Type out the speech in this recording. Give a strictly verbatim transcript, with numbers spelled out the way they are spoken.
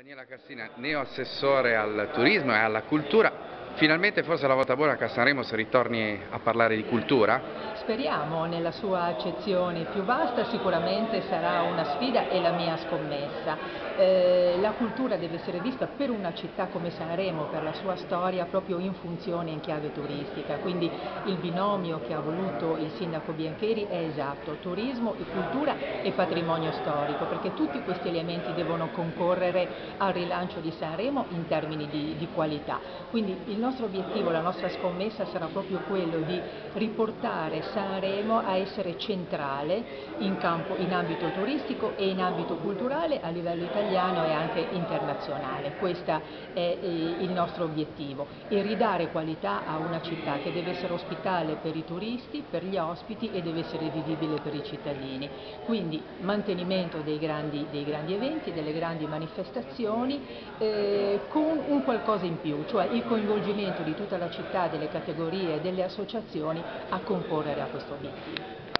Daniela Cassina, neo-assessore al turismo e alla cultura, finalmente forse è la volta buona che a Sanremo si ritorni a parlare di cultura? Speriamo, nella sua accezione più vasta sicuramente sarà una sfida e la mia scommessa. Eh, la cultura deve essere vista per una città come Sanremo, per la sua storia, proprio in funzione in chiave turistica, quindi il binomio che ha voluto il sindaco Biancheri è esatto, turismo e cultura e patrimonio storico, perché tutti questi elementi devono concorrere al rilancio di Sanremo in termini di, di qualità. Quindi il nostro obiettivo, la nostra scommessa sarà proprio quello di riportare Sanremo a essere centrale in, campo, in ambito turistico e in ambito culturale a livello italiano e anche internazionale. Questo è il nostro obiettivo e ridare qualità a una città che deve essere ospitale per i turisti, per gli ospiti e deve essere vivibile per i cittadini. Quindi mantenimento dei grandi, dei grandi eventi, delle grandi manifestazioni eh, con un qualcosa in più, cioè il coinvolgimento di tutta la città, delle categorie e delle associazioni a concorrere a questo obiettivo.